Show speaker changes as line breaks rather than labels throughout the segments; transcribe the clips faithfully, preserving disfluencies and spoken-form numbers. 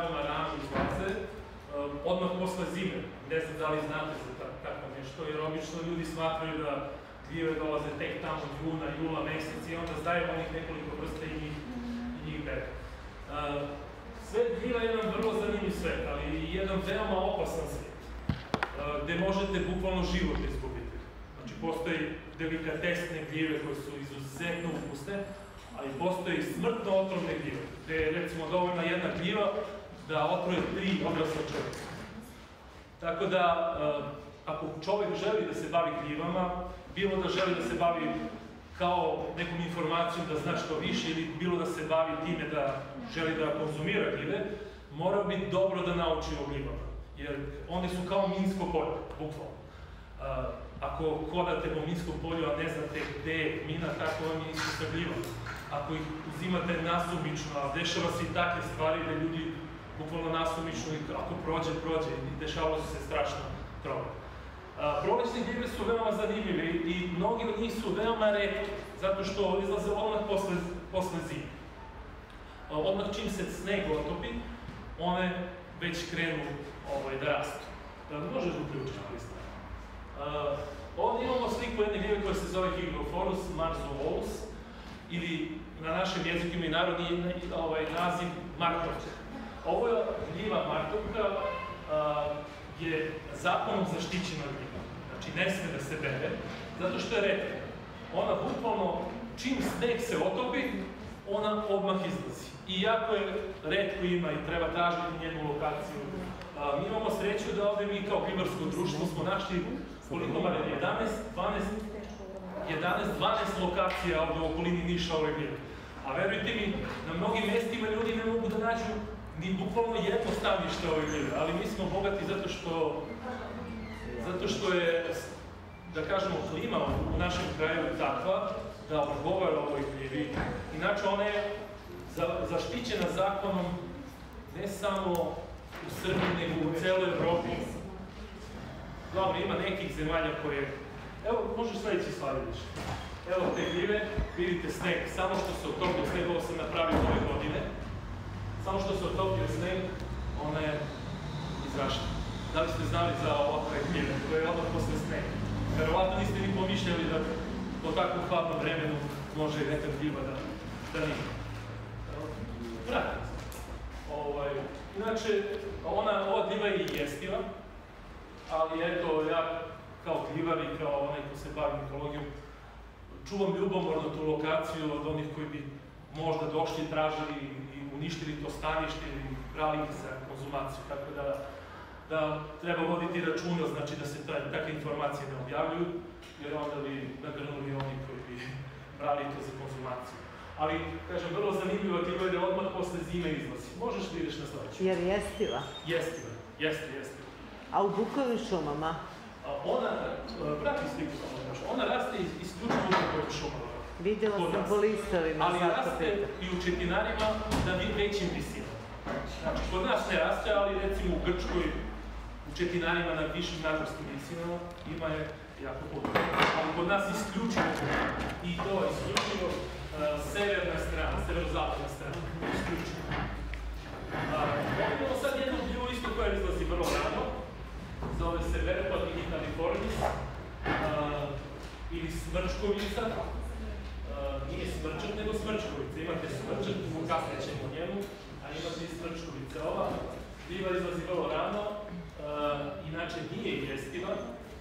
veoma rano izlaze, odmah posle zime. Ne znam da li znate za tako nešto, jer obično ljudi smatraju da gljive dolaze tek tamo juna, jula mesec i onda zdajemo onih nekoliko vrsta i njih bere. Svet gljiva je jedan vrlo zanimljiv svet, ali i jedan veoma opasan svet, gde možete bukvalno život izgubiti. Znači, postoji delikatesne gljive koje su izuzetno ukusne, ali postoji i smrtno otrovne gljive, gde je, recimo, dovoljna jedna gljiva da otruje tri odrasla čovjeka. Tako da, ako čovjek želi da se bavi gljivama, bilo da želi da se bavi kao nekom informacijom da zna što više ili bilo da se bavi time da želi da konzumira gljive, mora biti dobro da nauči o gljivama, jer one su kao minsko polje, bukvalno. Ako hodate po minskom polju, a ne znate gde je mina, tako vam je isto sa gljivama. Ako ih uzimate nasumično, a dešava se i takve stvari da ljudi bukvalno nasumično i ako prođe, prođe i dešavalo su se strašno trove. Prolećne gljive su veoma zanimljive i mnogi od njih su veoma retki, zato što izlaze odmah posle zime. Odmah čim se sneg otopi, one već krenu da rastu. Možeš da uključiš, Krista? Ovdje imamo sliku jedne gljive koja se zove Hygrophorus marsovolus, ili na našem jeziku ima i narodni naziv martovka. Ovo je gljiva martovka, je zakonom zaštićena gljiva. Znači, ne sme da se bere, zato što je retka. Ona bukvalno, čim sneg se otopi, ona odmah izlazi. I jako je retko ima i treba tražiti njenu lokaciju. Mi imamo sreću da ovde mi kao gljivarsko društvo smo našli koliko mare, jedanaest, dvanaest lokacija ovde u okolini Niša ove gljive. A verujte mi, na mnogim mestima ljudi ne mogu da nađu ni bukvalno jedno stanište ove gljive, ali mi smo bogati zato što zato što je, da kažemo, klima u našem kraju takva da odgovara ovoj gljivi. Inače, ona je zaštićena zakonom ne samo u Srbiji, nego u celoj Evropi. Dobro, ima nekih zemalja koje... Evo, možeš sledeći slajd više. Evo te gljive, vidite sneg, samo što se otopio sneg, ovo sam napravio ove godine. Samo što se otopio sneg, ona je izrašla. Da li ste znali za ovakve gljive? To je odmah posle snega. Verovatno niste ni pomišljali da po takvom hladnom vremenu može neka gljiva da nije. Vratim se. Inače, ova gljiva je i jestiva, ali eto, ja kao gljivar i kao onaj ko se bavi mitologijom, čuvam ljubomorno tu lokaciju od onih koji bi možda došli, tražili i uništili to stanište ili brali ih za konzumaciju, tako da treba voditi računa, znači da se takve informacije ne objavljuju, jer onda bi nagrnuli oni koji bi brali to za konzumaciju. Ali, kažem, vrlo zanimljiva gljiva je da odmah posle zime izlazi. Možeš li ideš na sledeću?
Jer jestiva?
Jestiva, jeste, jestiva.
A u bukovim šumama?
Ona, prati sliku samo možda, ona raste isključivo u bukovim šumama.
Videla sam po listovima.
Ali raste i u četinarima na većim visinama. Znači, kod nas ne raste, ali recimo u Grčkoj, u četinarima na višim nadmorskim visinama ima je jako puno. Ali kod nas isključivo, i to isključivo, severna strana, severozapadna strana, isključivo. Imamo sad jednu gljivu isto koja izlazi vrlo rano, zove se Verpa digitaliformis, ili smrčkovica. Nije smrčak, nego smrčkovica. Imate smrčak, kasnije ćemo o njemu, a imate i smrčkovica. Ova gljiva izlazi vrlo rano, inače nije jestiva.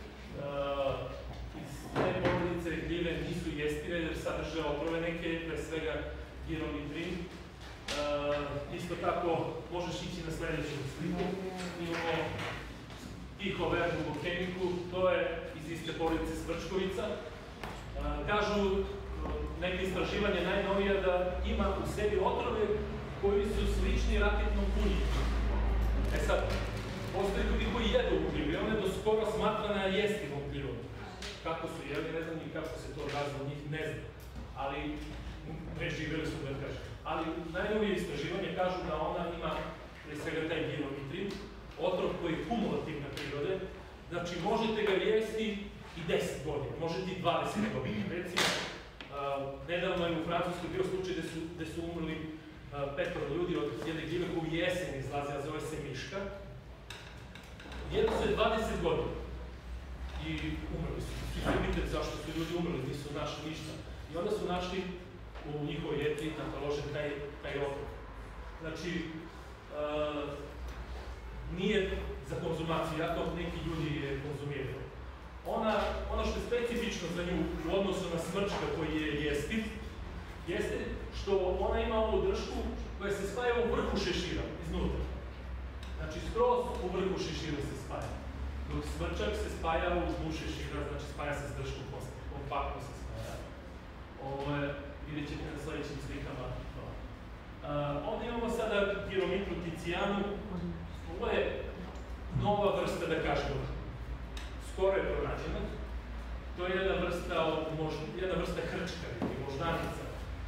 Te porodice gljive nisu jestive jer sadrže otrove neke, pre svega gironitrin. Isto tako, možeš ići na sledeću sliku. Imamo Tihoverbu, to je iz iste porodice smrčkovica. Kažu neke istraživanje najnovija da ima u sebi otrove koji su slični raketnom punji. E sad, postoje ljudi koji jedu gljivu i ona je do skoro smatrana jestivom gljivom. Kako su jeli, ne znam ni kako se to razlo njih, ne znam. Ali, preživjeli su da kažem. Ali najnovije istraživanje kažu da ona ima, pre svega taj gironitrin, otrov koji je kumulativne prirode, znači možete ga jesti i deset godina, možete i dvadeset godina. Recimo, nedavno je u Francuskoj bio slučaj gde su umrli petoro ljudi od jedne gljive koju jesen izlazi, a zove se Miška. Jedno se dvadeset godina i umrli su. Svi se pitali zašto su ljudi umrli, nisu našli ništa. I onda su našli u njihovoj jetri nataložen taj otrov. Znači, nije za konzumaciju, jako neki ljudi je konzumiraju. Ono što je specifično za nju u odnosu na smrčka koji je jestiv, jeste što ona ima ovu dršku koja se spaja u vrhu šešira, iznutra. Znači, skroz u vrhu šešira se spaja. Dok smrčak se spaja u dnu šešira, znači spaja se s drškom kosti, kompaktno se spaja. Ovo je, vidjet ćete na sledećim slikama. Ovdje imamo sada Gyromitru ticijanu. Ovo je nova vrsta, da kažemo, skoro je pronađena. To je jedna vrsta, jedna vrsta hrčka ili moždanica.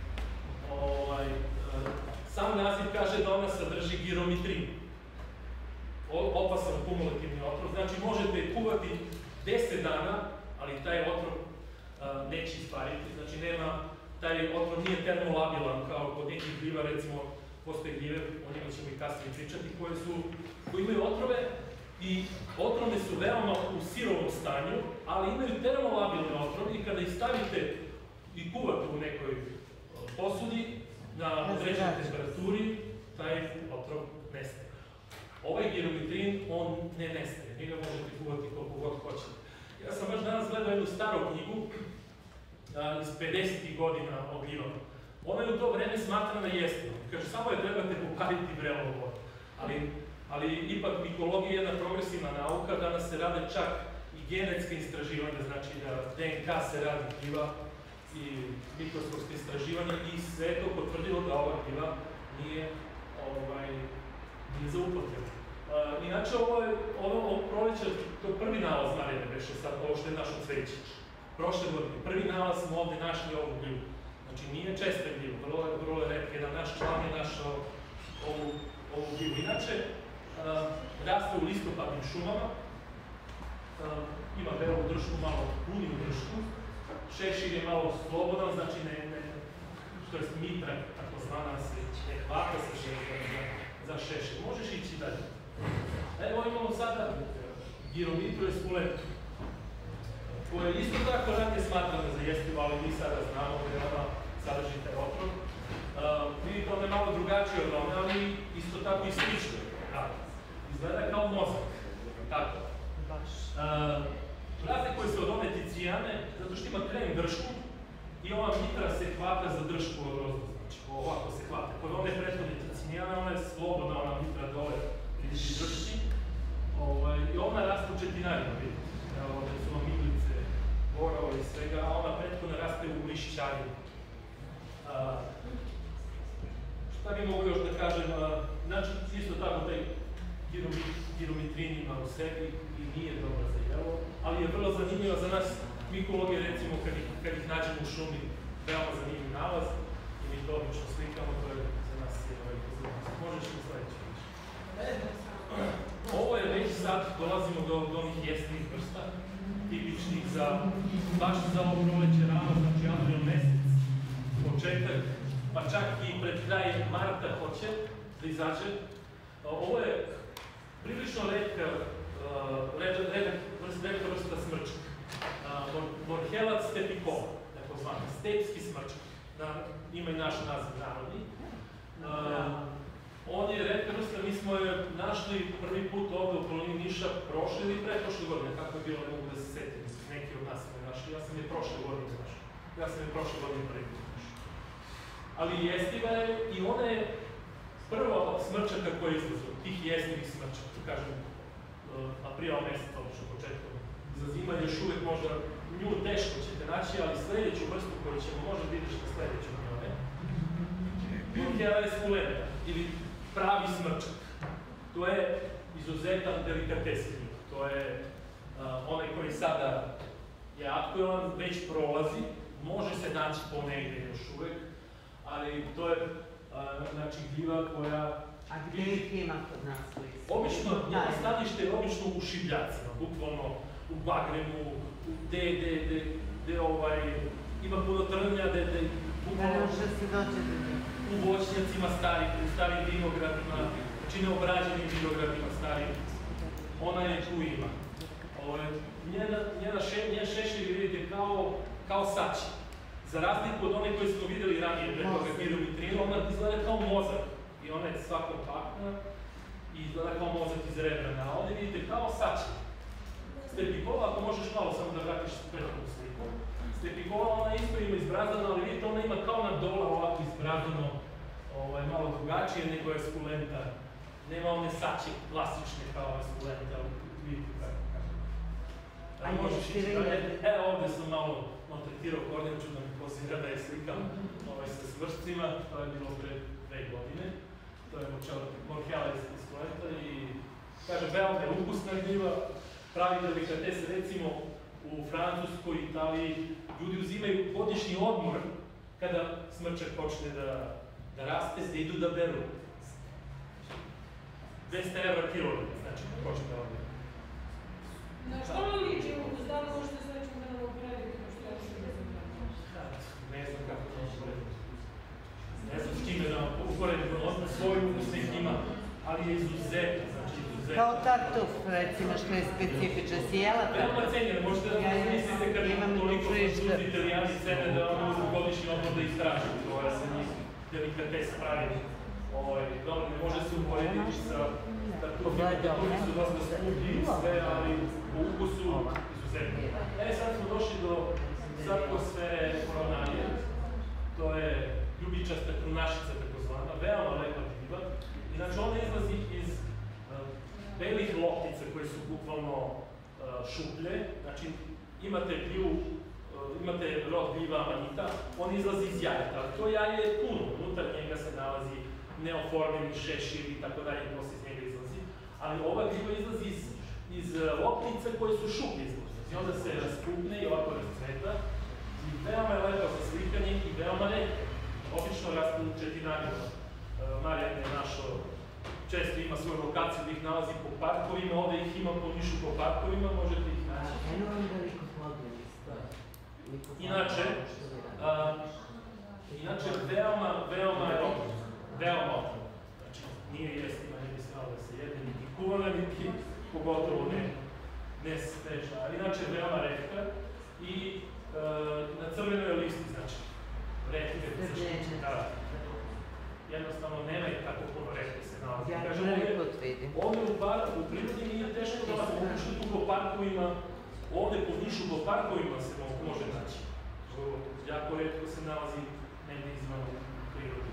Sam naziv kaže da ona sadrži gyromitrin. Opasan kumulativni otrov. Znači, možete kuvati deset dana, ali taj otrov neće ispariti. Znači, nema, taj otrov nije termolabilan kao kod nekih gljiva, recimo, postoje gljive, o njima ćemo i kasnije pričati, koje su, koji imaju otrove i otrovne su veoma u sirovom stanju, ali imaju termolabilne otrove i kada ih stavite i kuvate u nekoj posudi na određenoj temperaturi, taj otrov nestaje. Ovaj gyromitrin, on ne nestaje, njega možete kuvati koliko god hoćete. Ja sam baš danas gledao jednu staru knjigu iz pedesetih godina o gljivama. Ona je u to vreme smatrana jestivom. Kaže, samo je trebate popariti vrelom vodu. Ali ipak mikologija je jedna progresivna nauka, danas se rade čak i genetske istraživanja, znači da D N K se radi gljiva i mikroskopske istraživanja i sve je to potvrdilo da ova gljiva nije za upotrebu. Inače, ovo proleće, to je prvi nalaz Marjane Beše, sad ovo što je našo cveće. Prošle godine, prvi nalaz smo ovde našli ovu gljivu. Znači, nije česta gljiva, vrlo je retka, jedan naš član je našao ovu gljivu. Inače, raste u listopadnim šumama, ima belu dršku, malo puniju dršku, šešir je malo slobodan, znači ne, što je mitra, tako zvana, se ne hvata se šešir za šešir. Možeš ići dalje. Evo imamo sada Gyromitru esculentu, koja je isto tako ranije smatrana za jestivo, ali mi sada znamo da ona sadrži taj otrov. Vidite, ona je malo drugačija od one, ali isto tako i slično. Izgleda kao mozak. Tako. Razlikuje se od one ticijane, zato što ima krem dršku i ova mitra se hvata za dršku od rozda. Znači, ovako se hvata. Kod one prethodne ticijane, ona je slobodna, ona mitra dole priliči dršći. I ona raste u četinarima, vidite. Ovdje su vam iglice, borova i svega, a ona prethodna raste u lišćarima. Šta bi mogu još da kažem? Znači, isto tako taj gyromitrin ima u sebi i nije dobro za jelo, ali je vrlo zanimljiva za nas mikologe, recimo, kad ih nađemo u šumi, veoma zanimljiv nalaz i mi to obično slikamo, to je za nas ovaj pozornost. Možeš li sledeći reći? Ovo je već sad, dolazimo do onih jestivih vrsta, tipičnih za, baš za ovo proleće rano, znači april mesec, početak, pa čak i pred kraj marta hoće da izađe. Ovo je prilično redka vrsta smrčka. Morhelac stepikova, tako zvana, stepski smrčak. Ima i naš naziv narodni. On je redka vrsta, mi smo je našli prvi put ovde u okolini Niša prošle ili pre prošle godine, kako je bilo, ne mogu da se setim, neki od nas smo je našli, ja sam je prošle godine našao. Ja sam je prošle godine prvi put našao. Ali jestiva je i ona je prva od smrčaka koja je izlazila, tih jestivih smrčaka, da kažem, aprila meseca, obično početkom. Za zima još uvek možda nju teško ćete naći, ali sledeću vrstu koju ćemo možda vidjeti na sledeću njome, Morhela esculenta, ili pravi smrčak. To je izuzetan delikatesan. To je onaj koji sada je aktuelan, već prolazi, može se naći ponegde još uvek, ali to je znači gljiva koja...
A gde ih ima kod nas?
Obično, njeno stanište je obično u šibljacima, bukvalno u bagremu, gde ima puno trnja,
Da ne može se doći do njih.
U voćnjacima starim, u starim vinogradima, znači neobrađenim vinogradima starim. Ona je tu ima. Njena šešelj vidite kao sači. Za razliku od one koje smo videli ranije, pre toga piromitrina, ona izgleda kao mozak. I ona je sva kompaktna i izgleda kao mozak iz rebrana. A ovdje vidite kao sači. Stepikova, ako možeš malo samo da vratiš prethodnu sliku. Stepikova, ona isto ima izbrazdana, ali vidite, ona ima kao na dola ovako izbrazdano, malo drugačije nego je skulenta. Nema one sače klasične kao je skulenta, vidite kako kažem. Možeš ići dalje. Evo ovdje sam malo maltretirao Kornjaču da mi pozira da je slikam sa svršcima, to je bilo pre dve godine. To je Morhela iz skulenta i kaže, veoma je ukusna gljiva, pravi delikatese, recimo u Francuskoj, Italiji, ljudi uzimaju godišnji odmor kada smrčak počne da raste, da idu da beru. dvesta evra kilograma, znači, počne da odmor.
Na što li liči ukus? Da li možete s nečim da nam uprediti što ja što ne znam?
Ne znam kako to uprediti. Ne znam s čime da vam uporedimo, odmah svoj ukusnik ima, ali je izuzetno, znači izuzetno.
Kao tartuf, recimo, što je specifično. Si jela tartuf?
Veoma cenjeno, možete da mislite kad toliko francuzi, italijani cene da ono uzmu godišnji odmor da istražu, koja se njih delikates pravi. Dobro, ne može se uporediti sa tartufima, tartufi su dosta skuplji i sve, ali u ukusu izuzetno. E, sad smo došli do sarkosfere koronarije. To je ljubičasta krunašica, takozvana, veoma lepa gljiva. Inače, ona izlazi iz belih loptica koje su bukvalno šuplje. Znači, imate gljivu, imate rod gljiva amanita, on izlazi iz jajeta, ali to jaje je puno, unutar njega se nalazi neoformljeni šešir i tako dalje, posle iz njega izlazi. Ali ova gljiva izlazi iz loptica koje su šuplje izlazi. I onda se raspukne i ovako rascveta. I veoma je lepo za slikanje i veoma redka. Obično raste u četinarima. Marijan je našao, često ima svoju lokaciju da ih nalazi po parkovima, ovde ih ima po Nišu po parkovima, možete ih naći.
Eno vam veliko podljeni stoje.
Inače, inače, veoma, veoma je otrovna. Veoma otrovna. Znači, nije jestima, ne bi smela da se jede, niti kuvana, niti pogotovo ne stežna. Ali inače, veoma retka i na crvenoj je listi, znači, retke se šećera. Jednostavno, nema je tako puno retke se nalazi.
Ja prvi put vidim.
Ovde u prirodi nije teško da vas moguće tu po parkovima, ovde po Nišu po parkovima se može naći. Jako retko se nalazi negdje izvan u prirodi.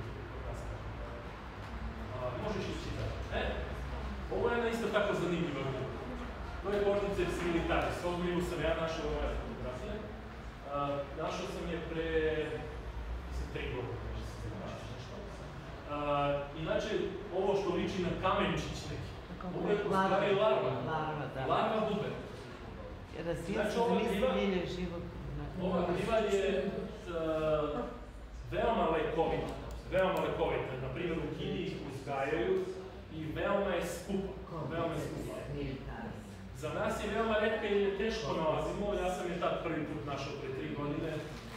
Možeš ići dalje. E, ovo je jedna isto tako zanimljiva gljiva. To je Cordyceps militaris. Ovu gljivu sam ja našao u moje fotografije. Našao sam je pre, mislim, tri godine. Inače, ovo što liči na kamenčić neki, ovo je u stvari larva. Larva bube.
Razvija se zamisljenje živog.
Ova gljiva je veoma lekovita. Veoma lekovita. Naprimjer, u Kini ih uzgajaju i veoma je skupa. Veoma je skupa. Za nas je veoma retka i je teško nalazimo. Ja sam je tad prvi put našao pre tri godine.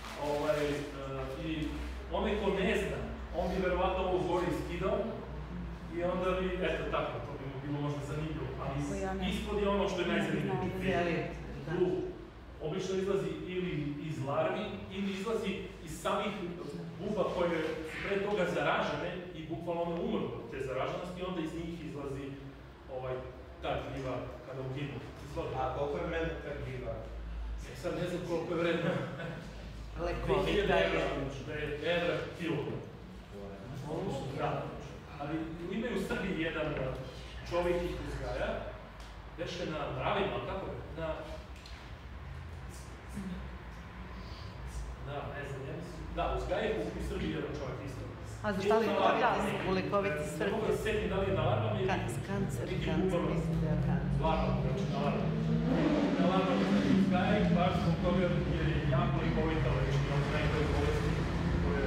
I onaj ko ne zna, on bi verovatno ovo gori iskidao i onda bi, eto tako, to bi mu bilo možda zanimljivo, ali ispod je ono što je najzanimljivije. Tu obično izlazi ili iz larvi, ili izlazi iz samih buba koje su pre toga zaražene i bukvalno one umrlo od te zaraženosti i onda iz njih izlazi ta gljiva kada uginu.
A koliko je vredna ta gljiva?
Sad ne znam koliko je vredna.
Lekovita je.
Da je evra kilogram. Ali imaju u Srbiji jedan čovjek ih uzgaja, veše na mravima, kako je? Na... Da, ne znam, ja mislim... Da, uzgaja ih u Srbiji jedan čovjek isto.
A zašto li u lekoviti svrti?
Ne mogu da se sjetim da li je na larvama ili...
Kancer, kancer, mislim da je kancer.
Larvama, znači na larvama. Na larvama uzgaja ih baš zbog toga jer je jako lekovita lečenja od najbolje bolesti koje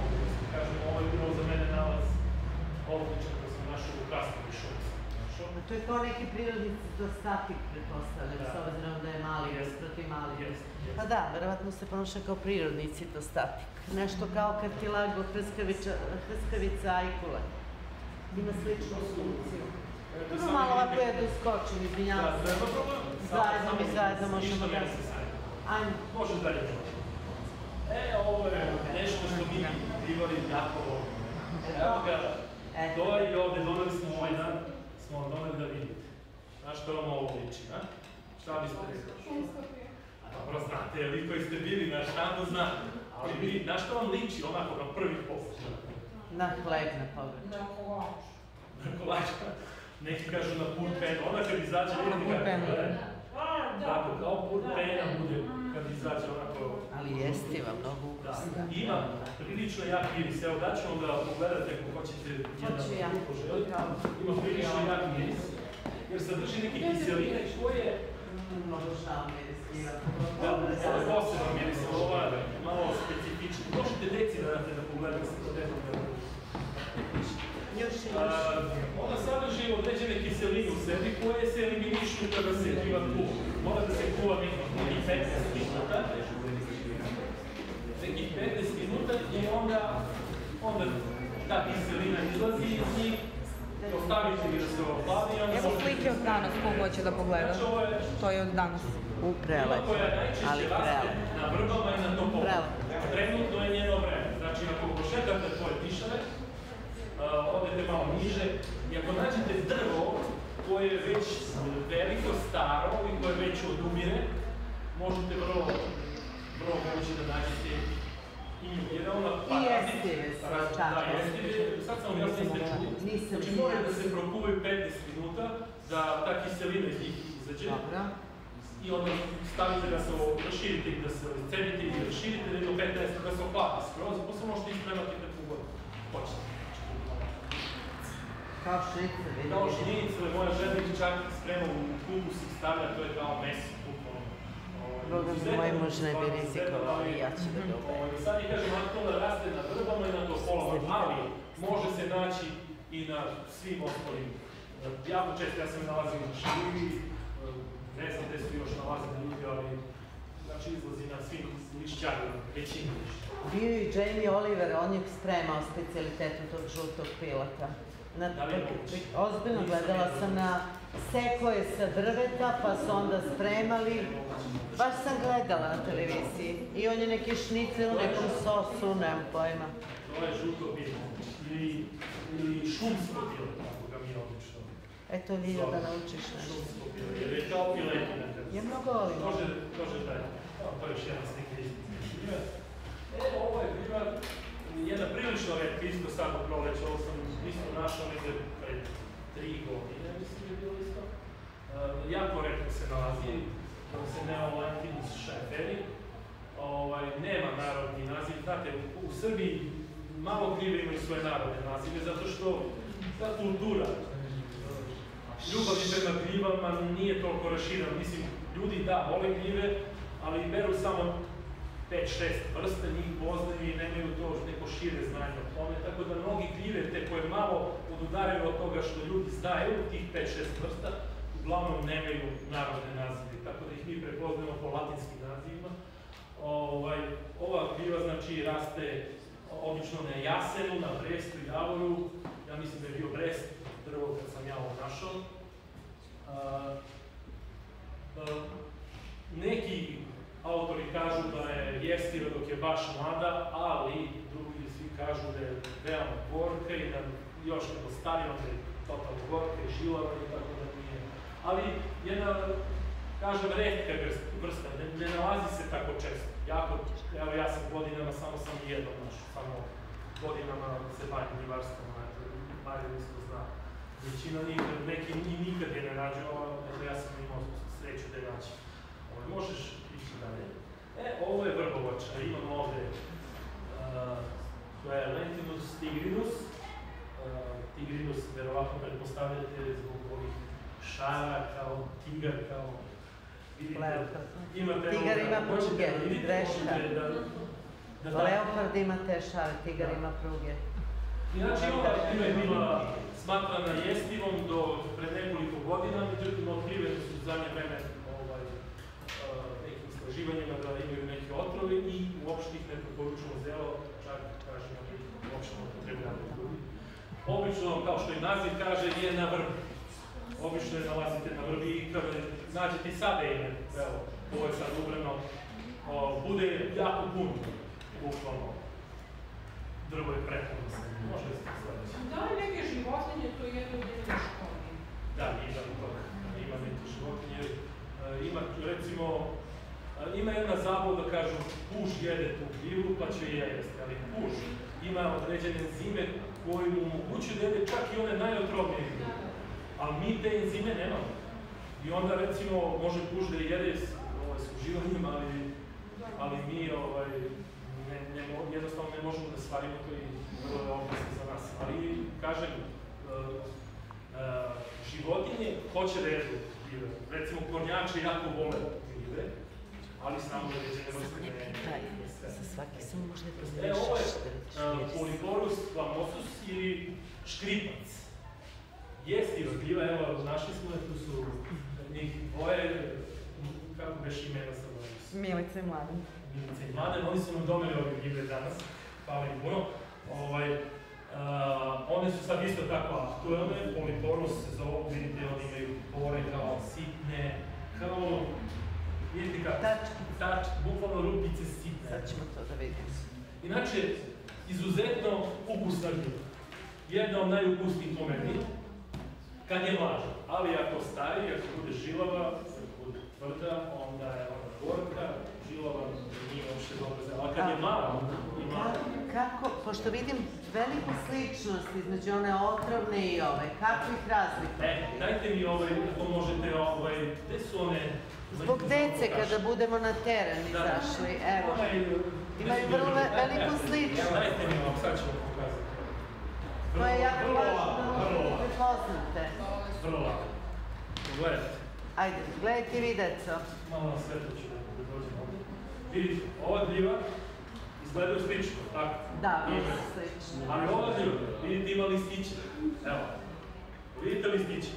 kažem, ovo je bilo za mene nalaz odličan da sam našao u Krasnovi šumici.
To je kao neki prirodni citostatik, pretpostavljam, s obzirom da je mali, protiv mali. Pa da, verovatno se ponaša kao prirodni citostatik. Nešto kao kartilago hrskavica ajkula. Ima sličnu funkciju. Prvo malo ovako je doskočim, izvinjavam se. Zajedno mi zajedno možemo da... Ajmo.
Može dalje. E, ovo je nešto što mi bivali jako volimo. Evo ga, to i ovde doneli smo ovaj dan, smo vam doneli da vidite. Znaš što vam ovo liči, a? Šta biste rekli? A dobro znate, vi koji ste bili na štandu znate. Ali vi, znaš što vam liči onako na prvih posljednja?
Na hleb, na pogled.
Na kolač.
Na kolač. Neki kažu na pulpen, ona kad izađe...
Na pulpen.
Tako, kao pulpena bude kad izađe onako...
Ali jestiva, mnogo ukusna.
Ima prilično jak miris, evo daću vam da pogledate ako hoćete jedan poželiti. Ima prilično jak miris, jer sadrži neke kiseline koje...
Možda šta miris ima.
Ovo je poseban miris, ovo je malo specifični. Možete deci da date da pogledate se to dete da
Još i još.
Ona sadrži određene kiseline u sebi koje se eliminišu kada se živa kuva. Mora da se kuva nekih petnaest minuta. Nekih petnaest minuta i onda, onda ta kiselina izlazi iz njih, ostavite ga da se ohladi.
Evo slike od danas ko hoće da pogleda. To je od danas.
U prelep, ali prelep.
Na vrbama i na topovama. Trenutno je njeno vreme. Znači, ako pošetate tvoje tišave, odete malo niže i ako nađete drvo koje je već veliko, staro i koje već odumire, možete vrlo, vrlo moguće da nađete i nju. Jer je ona parazit.
I jestive su čak.
Da, jestive. Sad sam vam jasno niste čuli. Znači, moraju da se prokuvaju petnaest minuta da ta kiselina iz njih izađe.
Dobro.
I onda stavite da se raširite i da se cedite i raširite da jedno petnaest da se oplati skroz. Posle možete ispremati kakvu god hoćete.
Kao šnicle, vidim.
Kao šnicle, moja žena ih čak sprema u kupus i stavlja, to je kao meso, kupno.
Boga mi, moj muž ne bi rizikovao i ja ću da dobe.
Sad je, kažem, aktualna raste na vrbama i na topolama, ali može se naći i na svim ostalim. Jako često ja sam nalazim na šljivi, ne znam gde su još nalazili ljudi, ali znači izlazi na svim lišćarima, većini lišća.
Bio i Jamie Oliver, on je spremao specijalitetu tog žutog pilota. Ozbiljno gledala sam na sekoje sa drveta, pa su onda spremali. Baš sam gledala na televiziji. I on je neki šnicel u nekom sosu, nemam pojma.
To je žuto bilo. Ili šumsko bilo, kako ga mi obično.
Eto, Lilja, da naučiš nešto.
Šumsko bilo, jer je kao piletina.
Je mnogo oliva.
Može dalje. To je još jedna slika izgleda. E, ovo je bila jedna prilično redka, isto sad u proleće, ovo sam isto našao negde pred tri godine, mislim je bilo isto. Jako redko se nalazi, se Neolantinus šajferi. Nema narodni naziv, znate, u Srbiji malo gljive imaju svoje narodne nazive, zato što ta kultura ljubavi prema gljivama nije toliko raširana. Mislim, ljudi da, vole gljive, ali beru samo pet šest vrsta, njih poznaju i nemaju to neko šire znanje o tome, tako da mnogi gljive, te koje malo odudaraju od toga što ljudi znaju, tih pet šest vrsta, uglavnom nemaju narodne nazive, tako da ih mi prepoznamo po latinskim nazivima. Ova gljiva, znači, raste obično na jasenu, na brestu i javoru, ja mislim da je bio brest drvo kad sam ja ovo našao. Neki autori kažu da je jestiva dok je baš mlada, ali drugi svi kažu da je veoma gorka i da još kada stari onda je totalno gorka i žilava i tako da nije. Ali jedna, kažem, retka vrsta, ne nalazi se tako često. Jako, evo ja sam godinama, samo sam jednom našao, samo godinama se bavim gljivarstvom, Marija isto zna. Većina neki i nikad je ne nađao, eto ja sam imao sreću da je naći. Možeš ići dalje. E, ovo je vrbovača, imamo ovde, to je Lentinus tigrinus. Tigrinus, verovatno pretpostavljate zbog ovih šara, kao tigar, kao...
Tigar ima pruge, greška. Leopard ima te šare, tigar ima pruge.
Inače, ova gljiva je bila smatrana jestivom do pred nekoliko godina, međutim otkriveni su u zadnje vreme nekim istraživanjima da imaju neke otrove i uopšte ih ne preporučujemo zelo, čak kažemo da ih uopšte ne upotrebljavaju ljudi. Obično, kao što i naziv kaže, je na vrbi. Obično je nalazite na vrbi i kada nađete i sada ime, evo, ovo je sad ubrano, bude jako puno, bukvalno. Drvo je prepuno se, može da se sledeći.
Da li neke životinje to jedu u dnevnoj školi?
Da, ima i toga. Ima neke životinje. Ima, recimo, ima jedna zabluda, kažu, puž jede tu gljivu, pa će je jesti, ali puž ima određene enzime koji mu omogućuju da jede čak i one najotrovnije gljive. Ali mi te enzime nemamo. I onda, recimo, može puž da jede s uživanjem, ali mi jednostavno ne možemo da stvarimo to i vrlo je opasno za nas. Ali, kažem, životinje hoće da jedu gljive. Recimo, kornjače jako vole gljive, ali samo određene vrste ne sve.
Za svaki sam možda da
pomiješaš. E, ovo je Polyporus flamosus ili škripac. Jesti gljiva, evo, našli smo da tu su njih dvoje, kako beš imena sam danas?
Milica i Mladen.
Milica i Mladen, oni su nam domeli ove gljive danas, hvala im puno. One su sad isto tako aktuelne, Polyporus se zove, vidite, oni imaju pore kao sitne, kao, vidite kako?
Tački.
Tač, bukvalno rupice sitne.
Sad ćemo to da vidimo.
Inače, izuzetno ukusna gljiva. Jedna od najukusnijih po meni, kad je mlađa, ali ako stari, ako bude žilava, ako bude tvrda, onda je ona gorka, žilava, nije uopšte dobro za... Ali kad je mala, ima...
Kako, pošto vidim veliku sličnost između one otrovne i ove, kako ih razlikujete?
E, dajte mi ovaj, ako možete ovaj, gde su one...
Zbog dece, kada budemo na teren izašli, evo, imaju vrlo veliku sličnost.
Dajte mi ovo, sad ćemo pokazati.
To je jako važno da možete prepoznate.
Vrlo lako. Gledajte.
Ajde, gledajte vi, deco.
Malo na svetlo ću da dođem ovdje. Vidite, ova gljiva izgledaju slično, tako?
Da, vrlo slično.
Ali ova gljiva, vidite, ima listiće. Evo, vidite listiće?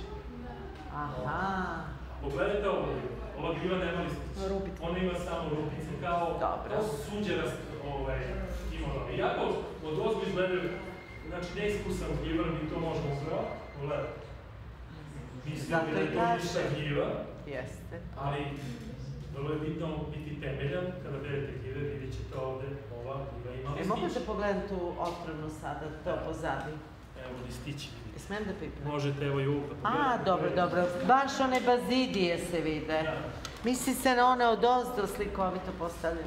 Aha.
Pogledajte ovo gljiva. Ova gljiva nema listiće.
Rupice.
Ona ima samo rupice, kao sunđerast kimono. Iako od ozgo izgledaju, znači neiskusan gljivar, mi to možemo uzrao, pogledajte. Mislim da je to ništa gljiva, ali vrlo je bitno biti temeljan. Kada berete gljive, vidjet ćete ovde, ova gljiva ima listiće.
E, mogu da pogledam tu otrovnu sada, to pozadi?
Evo listići.
Smijem da pipnem?
Možete, evo i uvo da pogledate.
A, dobro, dobro. Baš one bazidije se vide. Misli se na one od ozdo slikovito postavljene.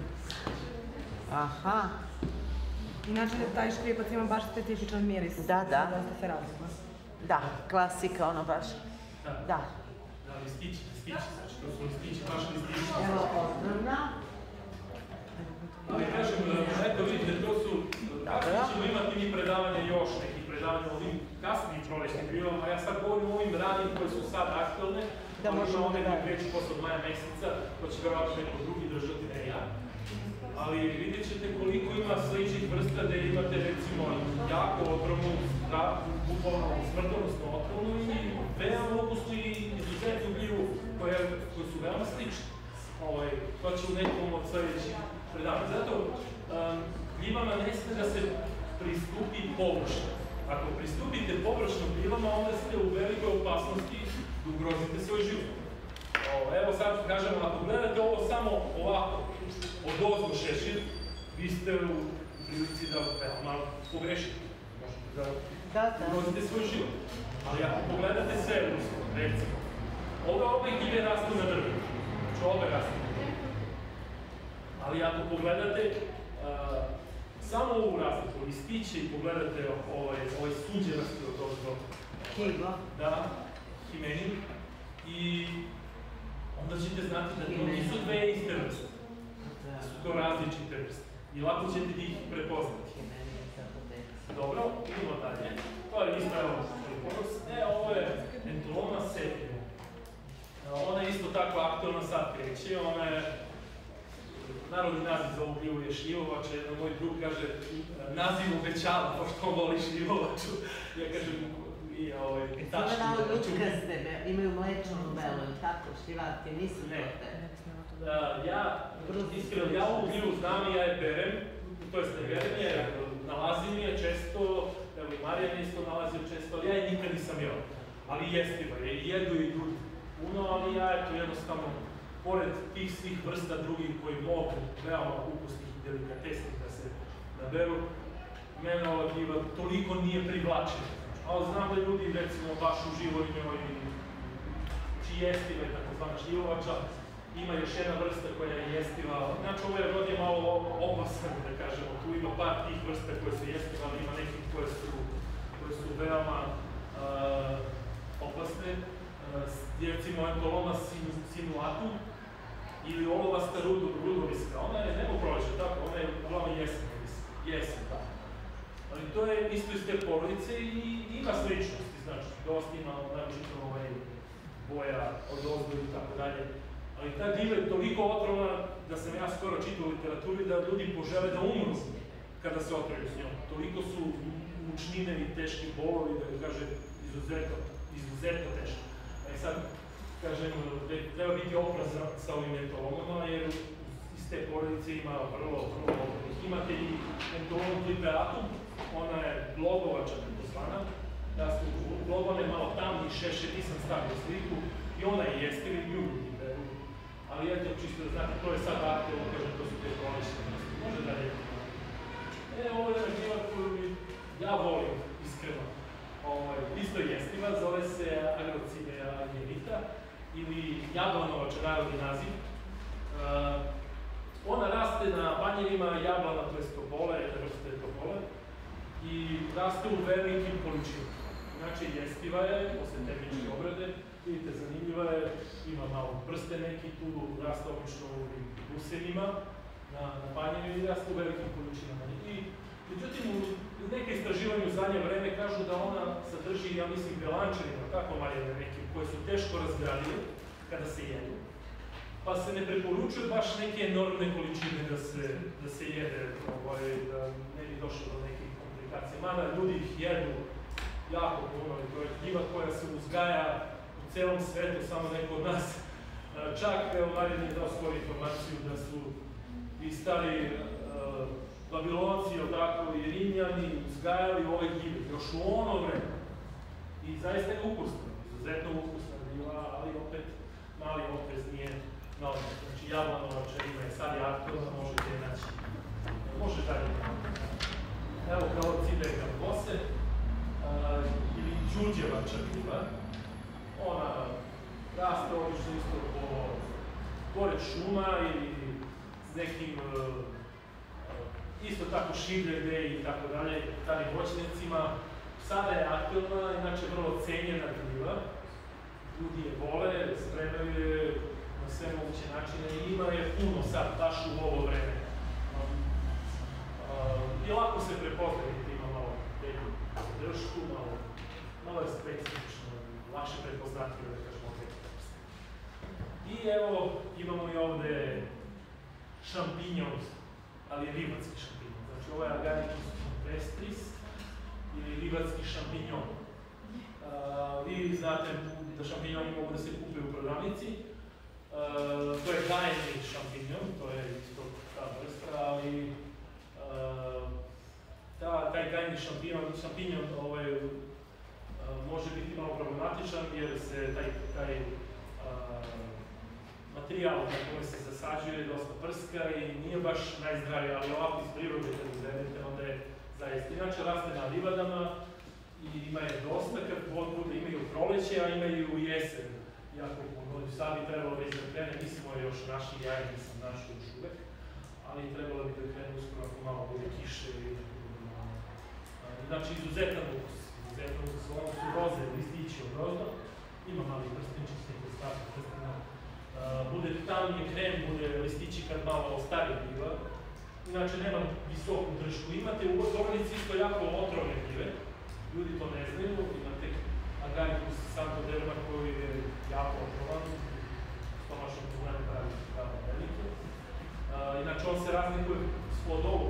Aha.
Inače, taj škripac ima baš specifičan miris.
Da, da.
Dosta se razlikuje.
Da, klasika, ono baš. Da.
Da, listići, listići, znači to su listići, baš listići.
Evo, otrovna.
Ali kažem, eto vidite, to su, kasnije ćemo imati mi predavanje još nekih predavanja o ovim kasnijim prolećnim glivama, a ja sad govorim o ovim ranim koje su sad aktualne, ali ima one koje kreću posle od maja meseca, to će verovatno neko drugi držati, ne ja. Ali vidjet ćete koliko ima sličnih vrsta gde imate recimo jako otrovnu, bukvalno smrtonosnu otrovnu i veoma ukusnu i izuzetnu gljivu koje su veoma slične. To će u nekom od sledećih predavanja. Zato gljivama ne sme da se pristupi površno. Ako pristupite površno gljivama, onda ste u velikoj opasnosti da ugrozite svoj život. Evo sad kažem, ako gledate ovo samo ovako, od ozgo šešir, vi ste u prilici da malo pogrešite. Možete da ugrozite svoj život. Ali ako pogledate sve usko, recimo, ove ove gljive rastu na drvi. Znači ove rastu na drvi. Ali ako pogledate samo ovu razliku, listiće i pogledate ovaj sunđerasti od ozgo.
Higo.
Da, himenin. I onda ćete znati da to nisu dve iste vrste. Da su to različite vrste. I lako ćete ih prepoznati. Dobro, idemo dalje. To je isto evo Polyporus. E, ovo je Entoloma sepia. Ona je isto tako aktualna sad kreće. Ona je, narodni naziv za ovu gljivu je šljivovača. Jedan moj drug kaže, naziv obećava, pošto on voli šljivovaču. Ja kažem, i ovaj, ta šljivovaču.
imaju mlečanu belu, ili tako, šljivarke, nisu to te.
Ja, iskreno, ja ovu gljivu znam i ja je berem, to jest ne berem je, nalazim je često, evo i Marijan isto nalazio često, ali ja je nikad nisam jeo. Ali jestiva je, i jedu i ljudi puno, ali ja eto jednostavno, pored tih svih vrsta drugih koji mogu veoma ukusnih i delikatesnih da se naberu, mene ova gljiva toliko nije privlačena. Ali znam da ljudi, recimo, baš uživaju imaju i jestiva je takozvana šljivovača. Ima još jedna vrsta koja je jestiva. Znači, ovo je rod je malo opasan, da kažemo. Tu ima par tih vrsta koje su jestiva, ali ima nekih koje su, koje su veoma uh, opasne. Uh, recimo, Entoloma sinuatum ili olovasta rudoviska. Ona je nebo proleća, tako? Ona je uglavnom jesen, jesen, tako. Ali to je isto iz te porodice i ima sličnosti, znači, dosta ima, naročito ovaj, boja od ozdu i tako dalje. Ali ta gljiva je toliko otrovna da sam ja skoro čitao u literaturi da ljudi požele da umru kada se otruju s njom. Toliko su mučnine i teški bolovi, da kaže, izuzetno, izuzetno teški. A i sad, kažem, treba biti oprezan sa ovim entolomama, jer iz te porodice ima vrlo, vrlo otrovnih. Imate i entolom clipeatum, ona je globovača, tako zvana. Da su globane malo tamni, šešet, nisam stavio sliku, i ona je jestiva i ljudi. Ali eto, čisto da znate, to je sad aktivno, kažem, to su te kronične vrste. Može dalje. E, ovo je gljiva koju ja volim, iskreno. Isto jestiva, zove se Agrocibea agnelita, ili jablanovača, narodni naziv. Ona raste na banjerima jablana, to je topole, vrste topole, i raste u velikim količinama. Znači, jestiva je, posle termičke obrade, vidite, zanimljiva je, ima malo prste neki, tu raste obično u usenima, na banjima i raste u velikim količinama. I, međutim, neke istraživanja u zadnje vreme kažu da ona sadrži, ja mislim, belančevina, tako maljene neke, koje su teško razgradive kada se jedu. Pa se ne preporučuju baš neke enormne količine da se, da se jede, ovaj, da ne bi došlo do nekih komplikacija. Mada ljudi ih jedu jako puno, to je gljiva koja se uzgaja u celom svetu, samo neko od nas. Čak, evo, Marijan je dao skoru informaciju da su i stari uh, Babilonci, tako, i Rimljani uzgajali ove gljive, još u ono vreme. I zaista je ukusna, izuzetno ukusna gljiva, ali opet mali oprez nije na odmah. Znači, jablanovača ima je, sad je aktualna, možete je naći. Može dalje. Evo, kao Cibea gambose, uh, ili đuđevača gljiva. Ona raste obično isto po pored šuma ili s nekim uh, isto tako šivljede i tako dalje, starim voćnjacima. Sada je aktualna, inače vrlo cenjena gljiva. Ljudi je vole, spremaju je na sve moguće načine i ima je puno sad, baš u ovo vreme. Um, uh, I lako se prepoznajete, ima malo teku dršku, malo, malo je specifično, lakše prepoznatljivo, da kažemo teku. I evo, imamo i ovde šampinjon, ali ribatski šampinjon. Znači, ovo je Agaricus silvestris, ili ribatski šampinjon. Uh, vi znate da šampinjoni mogu da se kupe u prodavnici. Uh, to je gajeni šampinjon, to je isto ta vrsta, ali uh, ta, taj gajeni šampinjon, šampinjon ovaj, uh, može biti malo problematičan jer se taj, taj uh, materijal na kome se zasađuje dosta prska i nije baš najzdraviji, ali ovako iz prirode kad izvedete, onda je zaista. Inače, raste na livadama i ima je dosta kad god bude, imaju proleće, a imaju i u jesen. Jako puno. Sad bi trebalo već da krene, mislimo je još naši jaje, nisam našao još uvek, ali trebalo bi da krene uskoro ako malo bude kiše i znači, izuzetan ukus. Izuzetan ukus. Ovo su roze, listići od rozno. Ima mali prstenčić, neko stavka prstena. Bude tamnije krem, bude listići kad malo starije gljiva. Inače, nema visoku dršku. Imate u Gornici isto jako otrovne gljive. Ljudi to ne znaju. Imate Agaricus santoderma koji je jako otrovan. Stomačnog problema pravi kao velike. Inače, on se razlikuje od ovog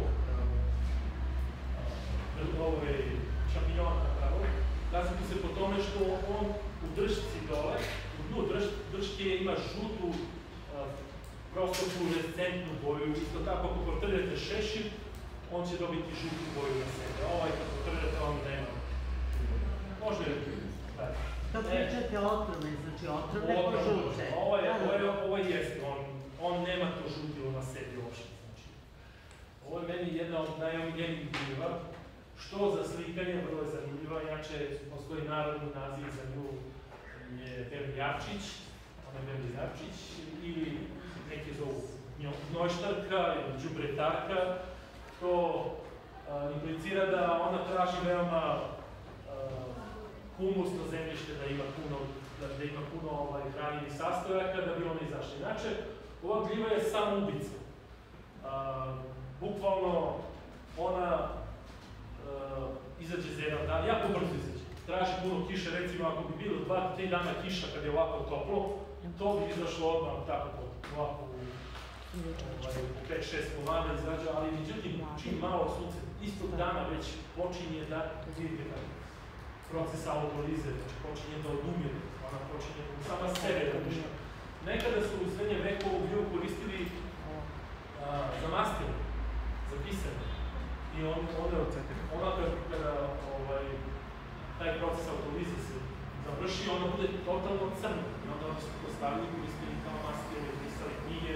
ove šampinjona, pravo. Razlikuje se po tome što on u dršci dole, u dnu drške ima žutu, prosto fluorescentnu boju. Isto tako, ako potrljate šešir, on će dobiti žutu boju na sebe. Ovaj, kad potrljate, on nema. Može li biti?
To pričate otrovne, znači otrovne ko žute.
Ovo jeste, on nema to žutilo na sebi uopšte. Ovo je meni jedna od najomiljenijih gljiva, što za slikanje, vrlo je zanimljiva, inače postoji narodni naziv za nju je Verljačić, ona je Verljačić, ili neki zovu gnojštarka ili đubretarka. To implicira da ona traži veoma humusno zemljište, da ima puno, da ima puno hranjivih sastojaka, da bi ona izašla. Inače, ova gljiva je samoubica. Bukvalno, ona izađe za jedan dan, jako brzo izađe. Traži puno kiše, recimo ako bi bilo dva do tri dana kiša kad je ovako toplo, to bi izašlo odmah tako ovako u pet šest komada izađe, ali međutim, čim malo sunce, istog dana već počinje da vidite proces autolize, počinje da odumire, ona počinje sama sebe da umišlja. Nekada su u srednjem veku ovu gljivu koristili za maskere, za pisanje. I onda kada taj proces autolize se završi, ona bude totalno crna. I onda oni su to stavili, koristili kao maskere, pisali knjige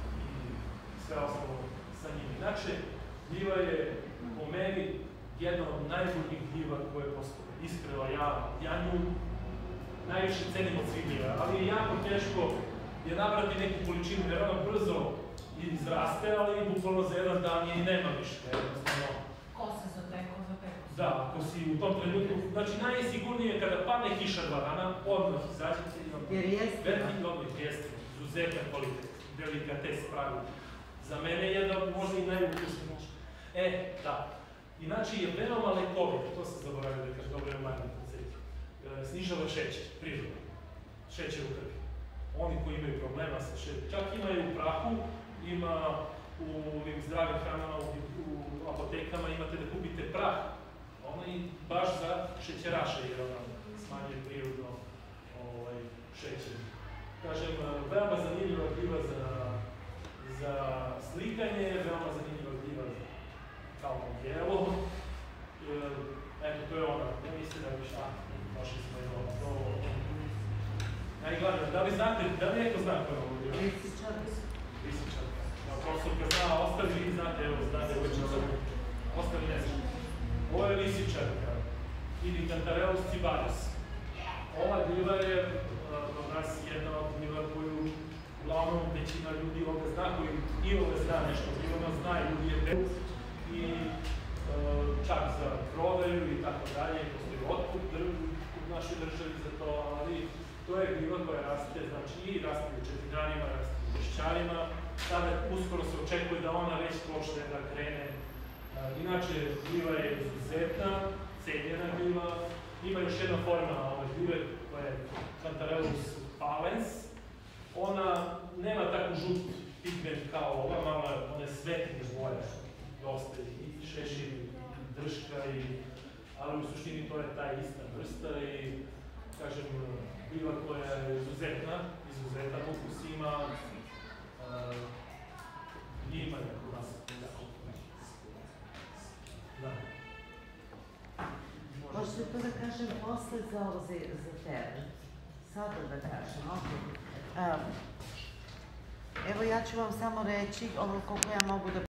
i sve ostalo sa njim. Inače, gljiva je po meni jedna od najboljih gljiva koje postoje. Iskreno, ja nju najviše cenim od svih gljiva, ali je jako teško je nabrati neku količinu, jer ona brzo izraste, ali bukvalno za jedan dan je i nema više.
Ko se zateko, zateko se.
Da, ako si u tom trenutku, znači najsigurnije je kada padne kiša dva dana, odmah izađete i vam veliki odmah jeste, izuzetan kvalitet, delikates pravi. Za mene je jedna od možda i najukusnijih. E, da. Inače je veoma lekovit, to sam zaboravio da kažem, dobro je manje koncept. Snižava šećer, prirodno. Šećer u krvi. Oni koji imaju problema sa šećerom, čak ima i u prahu, ima u ovim zdravim hranama, u apotekama imate da kupite prah. Ono i baš za šećeraše, jer ona smanjuje prirodno šećer. Kažem, veoma zanimljiva gljiva za slikanje, veoma zanimljiva gljiva kao modelo. Eto, to je ona, ne mislim da više, a, došli smo i ovo. Najglavnije, da li znate, da li neko zna koja je ovo gljiva?
Lisičarka.
Lisičarka. Profesorka zna, ostali vi znate, evo, znate, ostali ne znam. Ovo je lisičarka, ili Cantarellus cibarius. Ova gljiva je do nas jedna od gljiva koju uglavnom većina ljudi ovde zna, koji i ovde zna nešto, gljiva zna i ljudi je bez i čak za prodaju i tako dalje, postoji otkup u našoj državi za to, ali to je gljiva koja raste, znači i raste u četinarima, raste u peščarima. Sada uskoro se očekuje da ona već počne da krene. Inače, gljiva je izuzetna, cenjena gljiva. Ima još jedna forma ove gljive koja je Cantarellus pallens. Ona nema tako žut pigment kao ova, malo one svetlije boje, dosta i šešir, i drška, ali u suštini to je ta ista vrsta i, kažem, gljiva koja je izuzetna, izuzetan ukus ima i ima je kod nas. Da.
Možete to da kažem posle za ovo za tebe. Sada da kažem, ok. Evo ja ću vam samo reći ono koliko ja mogu da